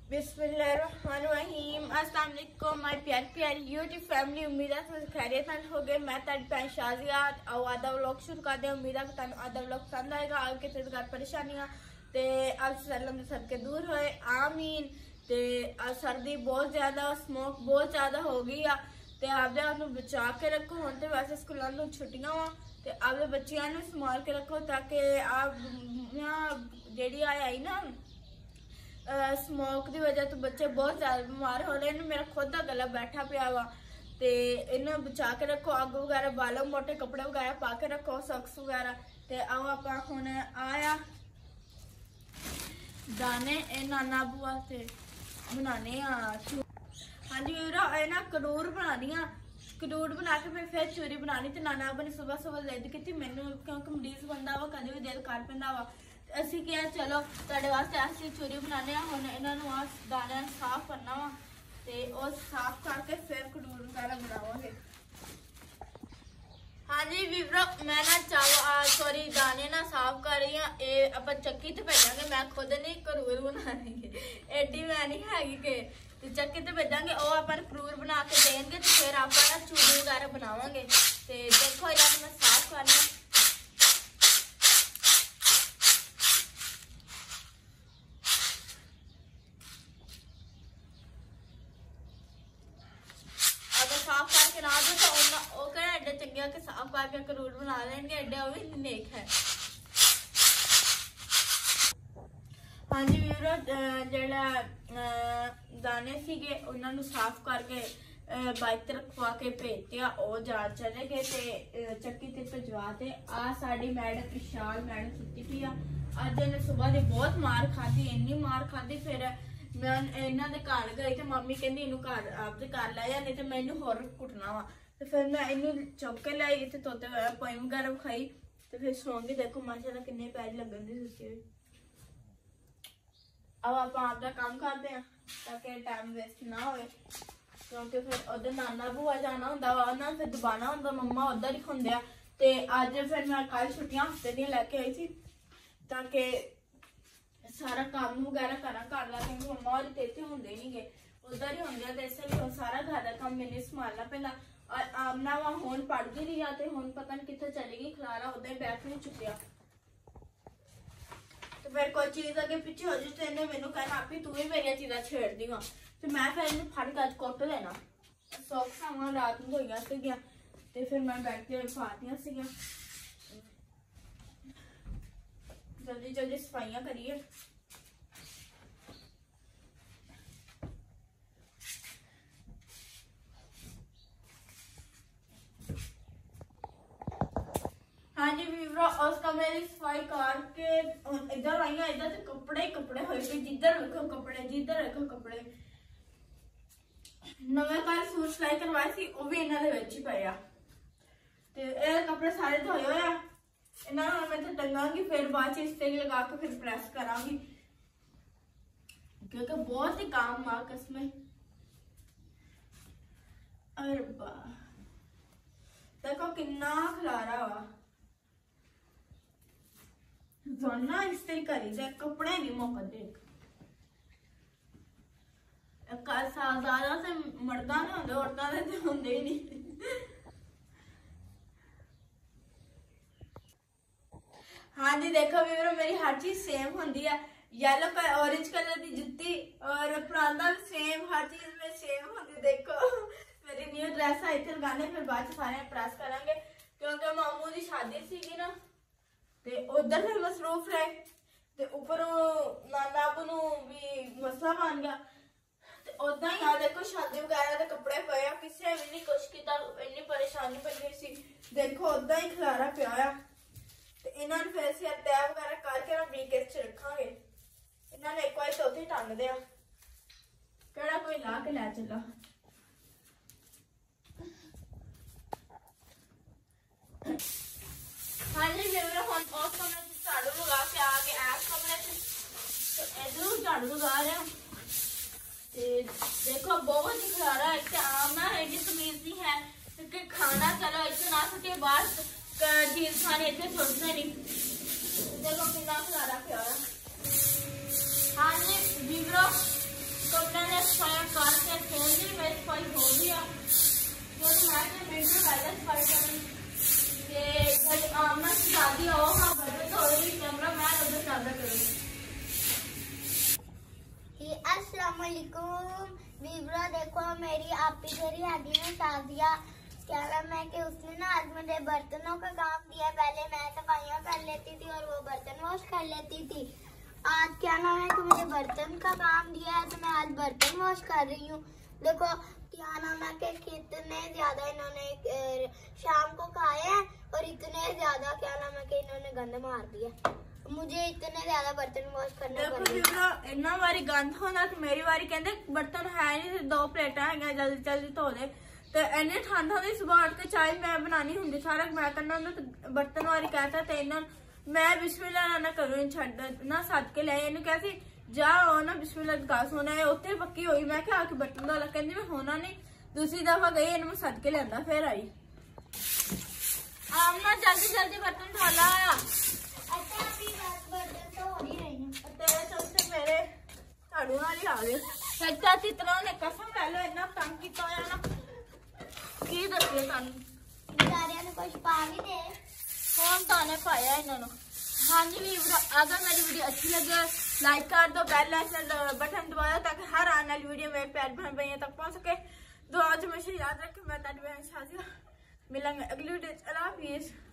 बिस्मिल्लाहिर्रहमानिर्रहीम। अस्सलाम वालेकुम माय प्यारी प्यारी यूट्यूब फैमिली। उम्मीद है तुम खैरियत हो गए। मैं तारी भैन शाजिया और आधा व्लॉग शुरू कर दे। उम्मीद है कि तुम आधा व्लॉग पसंद आएगा। आगे किसी घर परेशानियां ते अब सलम सदके दूर होए आमीन। ते सर्दी बहुत ज्यादा स्मोक बहुत ज्यादा हो गई आ ते आपदे आप नूं बचा के रखो। हुण ते वैसे स्कूलों नूं छुट्टियां वा ते आपदे बच्चियां नूं संभाल के रखो ताकि आप जेड़ी आई ना स्मोक की वजह तो बच्चे बहुत ज्यादा बीमार हो रहे हैं। मेरा खुद का गला बैठा पिया वा ते इन्हें बचा के रखो। अग वगैरह बालों मोटे कपड़े वगैरह पा के रखो, सॉक्स वगैरह। ते आओ आप हुण आया दाने नाना बुआ से बनाने। हाँ जी वीरो ना करूर बना दियाँ। करूर बना के फिर चूरी बनानी। तो नाना बुआ ने सुबह सुबह जिद की मैनू क्योंकि मरीज बंदा वा कदे भी दिल कर पैंदा वा। असी क्या चलो तुहाडे वास्ते ऐसी चूरी बनाने। हुण इन्हां नूं दाने साफ करना वा ते ओह साफ करके फिर कटूर वगैरह बनावांगे। हाँ जी वीवरो मैं ना सॉरी दाने ना साफ कर रही हूँ। ये आप चक्की ते भेजांगे। मैं खुद नहीं करूर बना रही एडी मैं नहीं हैगी कि चक्की ते भेजांगे। ओह अपन करूर बना के देंगे तो फिर आप ना चूरी वगैरह बनावांगे। ते देखो इन्हां मैं साफ करना। साफ करके ना दो तो एडे चंगे के साफ करके करूर बना लेंगे। एडे वो भी नेक है। हाँ जी वीरो जेड़ा दाने सीगे उन्होंने साफ करके बाइक ते रखवा के भेजते आ जा चले गए ते चक्की ते भिजवा ते आ साड़ी मैडम विशाल मैडम सुती पी आ। अज इन्हें सुबह की बहुत मार खाधी, इन्नी मार खाधी। फिर मैं इन्हां दे घर गई तो मम्मी कहंदी इनू घर आपदे घर लै जा नहीं तो मैं इनू होर कुटना वा। तो फिर मैं इनू चुक के लाई इत्थे तोते पोइम वगैरह खाई तो फिर सौंगी। देखो माशाल्लाह किन्ने पैर लगन दी सुती हुई। अब आप आपदा काम करते हैं ताकि टाइम वेस्ट ना हो क्योंकि फिर उधर नाना बुआ जाना हुंदा वा ना फिर दबाना हुंदा मम्मा उधर ही खुंदे आ। ते अज फिर मैं कल छुट्टियां हफ्ते दी लैके आई थी ताकि सारा काम वगैरह करा घर ला क्योंकि मम्मा और इतने होंगे नहीं गए उधर ही होंगे तो इसलिए सारा घर का काम मैंने संभालना पैंदा। आमना वा हुण पढ़दी रही आ ते हुण पता नहीं कित्थे चली गई। खलारा उधर ही बैठ नहीं चुकिया तो फिर कोई चीज अगे पीछे हो जाए तो इन्हें मैनू कहना आपी तू ही मेरी चीज़ां छेड़दी वा। तो मैं फिर इन्हें फड़ के कुट देना। सॉक्स रात में धोइया सीगियां ते फिर मैं बैठ के पातियां सीगियां। जल्दी जल्दी सफाइयां करिए। हाँ जी वीवरो उस कमरे की सफाई करके इधर आई हैं। इधर तो कपड़े ही कपड़े होए पे, जिधर रखो कपड़े जिधर रखो कपड़े। नवे कल सूट सिलाई करवाए सी वो भी इन्हां दे विच ही पए आ ते ए कपड़े सारे धोए होए आ। इन्हां नूं मैं तो टंगांगी फिर बाद च इस्त्री लगा के फिर प्रेस करांगी क्योंकि बहुत ही काम आ कसमें। अरे देखो किन्ना खलारा वा जोना इस्त्री करी जाए कपड़े नहीं मुकदे। ज्यादा से मर्दा ने होंगे औरतां दे ते होंदे ही नहीं। हाँ जी देखो वीरो मेरी हर चीज सेम होंदी है। येलो का ऑरेंज कलर की जुत्ती और परांदा भी सेम, हर चीज में सेम होंदी। देखो मेरी न्यू ड्रेस है इत्थे लगाने फिर बाद सारे प्रेस करांगे क्योंकि मामू की शादी सीगी ना ते उधर फिर मसरूफ रहे ते ऊपर नाना नू भी मसला बन गया ते उदा ही देखो शादी वगैरह के कपड़े पे किसी भी नहीं कुछ किया। इन्नी परेशानी बन गई सी। देखो उदा ही खलारा पिया ते इन्हां नूं फिर असीं तय वगैरह करके ना ब्रीकेट च रखांगे। इन्हां ने एक बार तो उत्थे टंग दिया केड़ा कोई ला के लै चला। हाँ जी फिर हम उस कमरे से झाड़ू लगा के आ गए इस कमरे से तो इधर झाड़ू लगा रहे हैं। देखो बहुत ही खलारा एक आम है एडी तमीज नहीं है क्योंकि खाना चलो इतने ना सके बाहर चीज खाने इतने छोड़ते नहीं। देखो कितना खलारा प्यारा। हाँ जी वीवरो कपड़े ने सफाई करके खोल दी, मेरी सफाई हो गया जो मैं मिनट पहले सफाई करी आमना की शादी हो। हाँ बजट हो रही कैमरा मैन उधर ज्यादा करूँ। अस्सलाम वालेकुम वीवरा, देखो मेरी आपी मेरी हादी ने शादिया क्या नाम है कि उसने ना आज मुझे बर्तनों का काम दिया। पहले मैं सफाइयाँ कर लेती थी और वो बर्तन वॉश कर लेती थी। आज क्या नाम है कि मुझे बर्तन का काम दिया है तो मैं आज बर्तन वॉश कर रही हूँ। देखो क्या नाम है कि कितने ज्यादा इन्होंने शाम को खाए हैं और इतने ज्यादा क्या नाम है कि इन्होंने गंद मार दिया। मुझे इतने ज्यादा बर्तन वॉश करने पड़े। इन्ना वारी गंद होना तो मेरी वारी कहते बर्तन है नहीं, 2 प्लेटा है जल्दी जल्दी धो दे। तो इन्हें ठंड होती सुबह उठ के चाय मैं बनानी होंगी, सारा मैं करना होंगे। तो बर्तन वारी कहता तो इन्हों मैं बिस्मिल्लाह ना करूँ छड़ ना सद के ले इन कहती जाओ ना बिस्मिल्लाह गास होना है उत्थे पक्की हुई। मैं क्या आके बर्तन धोला कहती मैं होना नहीं। दूसरी दफा गई इन मैं सद के लिया फिर आई आमना जल्दी जल्दी बर्तन धोला। तेरे चलते मेरे झाड़ू वाली आ गए चाची तरह ने कसम ले लो इन्ना तंग किया होया ना की दसिए तुहानू बेचारियां ने कुछ पा भी दे फोन ताने पाया इन्होंने। हाँ जी वीडियो अगर मेरी वीडियो अच्छी लगे लाइक कर दो, बेल बटन दबाओ ताकि हर आने वाली वीडियो मेरे प्यार बहन भाइयों तक पहुंच सके। दुआ हमेशा याद रखें। मैं तारी बहन शाजिया मिलेंगे अगली वीडियो। अल्लाह हाफिज़।